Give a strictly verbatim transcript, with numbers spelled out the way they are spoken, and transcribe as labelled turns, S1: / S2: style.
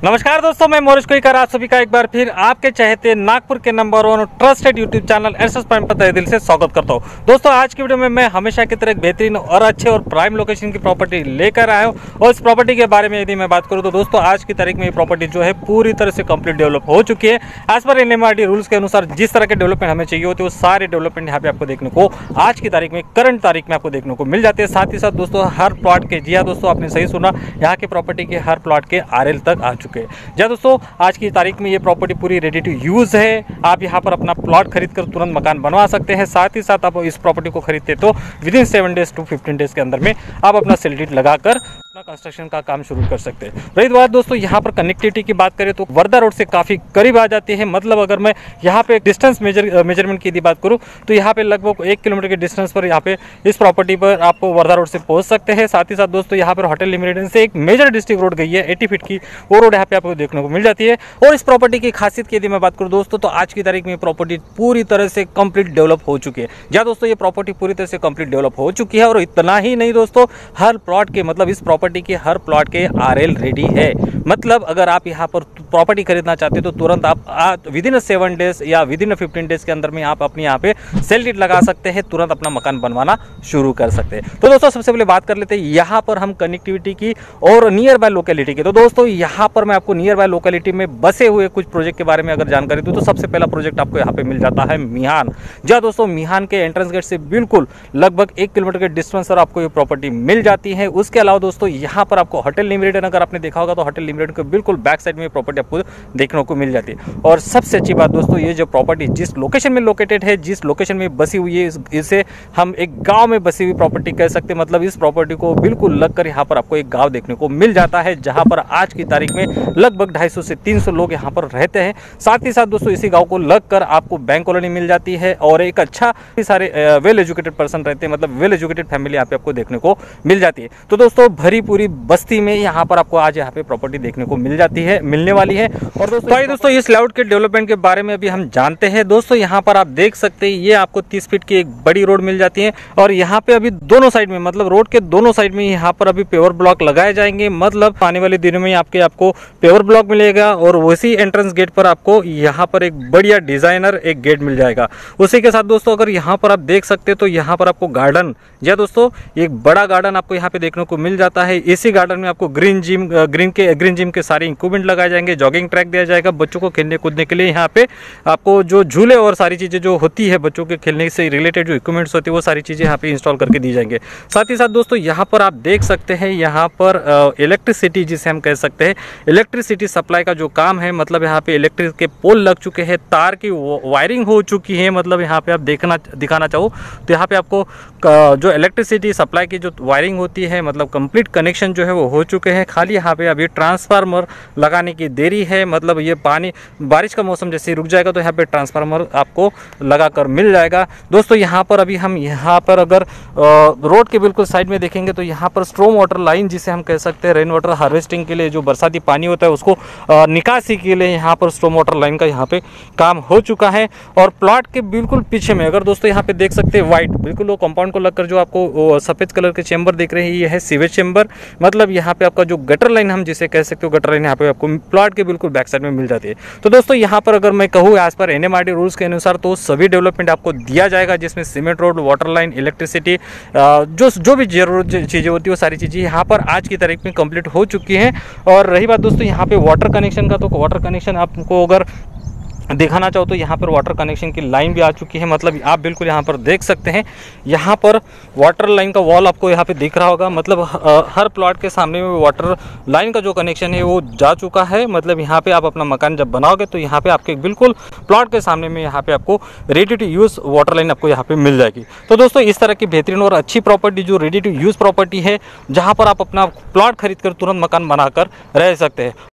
S1: नमस्कार दोस्तों, मैं मोरिश कोईकर आप सभी का एक बार फिर आपके चाहते नागपुर के number one trusted YouTube channel SS prime पर तहे दिल से स्वागत करता हूं। दोस्तों आज की वीडियो में मैं हमेशा की तरह एक बेहतरीन और अच्छे और प्राइम लोकेशन की प्रॉपर्टी लेकर आया हूं। और इस प्रॉपर्टी के बारे में यदि मैं बात करूं तो दोस्तों आज की तारीख में ये प्रॉपर्टी जो है पूरी तरह से कंप्लीट डेवलप हो चुकी है। एज पर एनएमआरडी रूल्स के अनुसार जिस तरह के डेवलपमेंट हमें चाहिए होते हैं वो सारे डेवलपमेंट यहाँ पे आपको देखने को आज की तारीख में करंट तारीख में आपको देखने को मिल जाते हैं। साथ ही साथ दोस्तों हर प्लॉट के, जी हाँ दोस्तों आपने सही सुना, यहाँ के प्रॉपर्टी के हर प्लॉट के आरएल तक आ चुके हैं। जी दोस्तों आज की तारीख में ये प्रॉपर्टी पूरी रेडी टू यूज है। आप यहाँ पर अपना प्लॉट खरीद कर तुरंत मकान बनवा सकते हैं। साथ ही साथ आप इस प्रॉपर्टी को खरीदते तो within seven days to fifteen days के अंदर में आप अपना सेल डीड लगाकर अपना कंस्ट्रक्शन का काम शुरू कर सकते हैं। रही बात दोस्तों यहाँ पर कनेक्टिविटी की बात करें तो वर्धा रोड से काफी करीब आ जाती है। मतलब अगर मैं यहाँ पे डिस्टेंस मेजर मेजरमेंट की यदि बात करूँ तो यहाँ पे लगभग एक किलोमीटर के डिस्टेंस पर यहाँ पे इस प्रॉपर्टी पर आपको वर्धा रोड से पहुंच सकते हैं। साथ ही साथ दोस्तों यहाँ पर होटल लिमिटेड से एक मेजर डिस्ट्रिक्ट रोड गई है एटी फीट की, वो रोड यहाँ पे आपको देखने को मिल जाती है। और इस प्रॉपर्टी की खासियत की यदि मैं बात करूँ दोस्तों तो आज की तारीख में प्रॉपर्टी पूरी तरह से कंप्लीट डेवलप हो चुकी है। जहाँ दोस्तों ये प्रॉपर्टी पूरी तरह से कंप्लीट डेवलप हो चुकी है। और इतना ही नहीं दोस्तों, हर प्लॉट के मतलब इस प्रॉपर्टी के हर प्लॉट के आरएल रेडी है। मतलब अगर आप यहाँ पर प्रॉपर्टी खरीदना चाहते हो तो तुरंत आप विद इन सेवन डेज या विद इन फिफ्टीन डेज के अंदर में आप अपने यहाँ पे सेल डीड लगा सकते हैं, तुरंत अपना मकान बनवाना शुरू कर सकते हैं। तो दोस्तों सबसे पहले बात कर लेते हैं यहाँ पर हम कनेक्टिविटी की और नियर बाय लोकेलिटी की। तो दोस्तों यहाँ पर मैं आपको नियर बाय लोकेलिटी में बसे हुए कुछ प्रोजेक्ट के बारे में अगर जानकारी दूं तो सबसे पहला प्रोजेक्ट आपको यहाँ पे मिल जाता है मिहान। जहाँ दोस्तों मिहान के एंट्रेंस गेट से बिल्कुल लगभग एक किलोमीटर के डिस्टेंस पर आपको ये प्रॉपर्टी मिल जाती है। उसके अलावा दोस्तों यहाँ पर आपको होटल लिमिटेड, अगर आपने देखा होगा तो होटल लिमिटेड के बिल्कुल बैक साइड में प्रॉपर्टी आपको देखने को मिल जाती है। और सबसे अच्छी बात दोस्तों, ये जो प्रॉपर्टी जिस लोकेशन में लोकेटेड है, जिस लोकेशन में बसी हुई है, इसे हम एक गांव में बसी हुई प्रॉपर्टी कह सकते हैं। मतलब इस प्रॉपर्टी को बिल्कुल लगकर यहाँ पर आपको एक गांव देखने को मिल जाता है, जहां पर आज की तारीख में लगभग ढाई सौ से तीन सौ लोग यहाँ पर रहते हैं। साथ ही साथ दोस्तों इसी गांव को लगकर आपको बैंक कॉलोनी मिल जाती है और एक अच्छा सारे वेल एजुकेटेड पर्सन रहते हैं। मतलब वेल एजुकेटेड फैमिली यहाँ पे आपको देखने को मिल जाती है। तो दोस्तों भरी पूरी बस्ती में यहाँ पर आपको आज यहाँ पे प्रॉपर्टी देखने को मिल जाती है, मिलने वाली है। और दोस्तों तो दोस्तों इस लेआउट के डेवलपमेंट के बारे में अभी हम जानते हैं। दोस्तों यहाँ पर आप देख सकते हैं ये आपको तीस फीट की एक बड़ी रोड मिल जाती है। और यहाँ पे अभी दोनों साइड में, मतलब रोड के दोनों साइड में यहाँ पर अभी पेवर ब्लॉक लगाए जाएंगे। मतलब आने वाले दिनों में आपके आपको पेवर ब्लॉक मिलेगा और उसी एंट्रेंस गेट पर आपको यहाँ पर एक बढ़िया डिजाइनर एक गेट मिल जाएगा। उसी के साथ दोस्तों अगर यहाँ पर आप देख सकते हैं तो यहाँ पर आपको गार्डन, या दोस्तों एक बड़ा गार्डन आपको यहाँ पे देखने को मिल जाता है। इसी गार्डन में आपको ग्रीन जिम ग्रीन के ग्रीन जिम के सारे इक्विपमेंट लगाए जाएंगे, जॉगिंग ट्रैक दिया जाएगा बच्चों को खेलने कूदने के लिए। यहाँ पे आपको जो झूले और सारी चीजें जो होती है बच्चों के खेलने से रिलेटेड जो इक्विपमेंट्स होती है वो सारी चीजें यहाँ पे इंस्टॉल करके दी जाएंगे। साथ ही साथ दोस्तों यहाँ पर आप देख सकते हैं यहाँ पर इलेक्ट्रिसिटी जिसे हम कह सकते हैं, इलेक्ट्रिसिटी सप्लाई का जो काम है, मतलब यहाँ पे इलेक्ट्रिक के पोल लग चुके हैं, तार की वायरिंग हो चुकी है। मतलब यहाँ पे आप देखना दिखाना चाहो तो यहाँ पे आपको जो इलेक्ट्रिसिटी सप्लाई की जो वायरिंग होती है, मतलब कंप्लीट कनेक्शन जो है वो हो चुके हैं। खाली यहाँ पे अभी ट्रांसफार्मर लगाने की देरी है। मतलब ये पानी बारिश का मौसम जैसे रुक जाएगा तो यहाँ पे ट्रांसफार्मर आपको लगाकर मिल जाएगा। दोस्तों यहाँ पर अभी हम यहाँ पर अगर रोड के बिल्कुल साइड में देखेंगे तो यहाँ पर स्ट्रॉम वाटर लाइन जिसे हम कह सकते हैं, रेन वाटर हार्वेस्टिंग के लिए जो बरसाती पानी होता है उसको निकासी के लिए यहाँ पर स्ट्रॉम वाटर लाइन का यहाँ पे काम हो चुका है। और प्लॉट के बिल्कुल पीछे में अगर दोस्तों यहाँ पे देख सकते हैं व्हाइट बिल्कुल वो कंपाउंड को लगकर जो आपको सफेद कलर के चेंबर दिख रहे हैं, ये है सीवेज चेंबर। मतलब यहाँ पे आपका जो गटर लाइन हम जिसे कह सकते हो, गटर लाइन यहाँ पे आपको प्लॉट के बिल्कुल बैक साइड में मिल जाती है। तो दोस्तों यहाँ पर अगर मैं कहूँ एज पर एनएमआरडी रूल्स के अनुसार तो सभी डेवलपमेंट आपको दिया जाएगा, जिसमें cement road, water line, electricity, जो जो भी जरूरत चीज़ें होती है वो सारी चीज़ें यहाँ पर आज की तारीख में कंप्लीट हो चुकी हैं। और रही बात दोस्तों यहाँ पे वाटर कनेक्शन का, तो वाटर कनेक्शन आपको अगर दिखाना चाहो तो यहाँ पर वाटर कनेक्शन की लाइन भी आ चुकी है। मतलब आप बिल्कुल यहाँ पर देख सकते हैं, यहाँ पर वाटर लाइन का वॉल आपको यहाँ पे दिख रहा होगा। मतलब हर प्लॉट के सामने में वाटर लाइन का जो कनेक्शन है वो जा चुका है। मतलब यहाँ पे आप अपना मकान जब बनाओगे तो यहाँ पे आपके बिल्कुल प्लॉट के सामने में यहाँ पे आपको ready to use water line आपको यहाँ पे मिल जाएगी। तो दोस्तों इस तरह की बेहतरीन और अच्छी प्रॉपर्टी जो रेडी टू यूज़ प्रॉपर्टी है, जहाँ पर आप अपना प्लॉट खरीद कर तुरंत मकान बनाकर रह सकते हैं।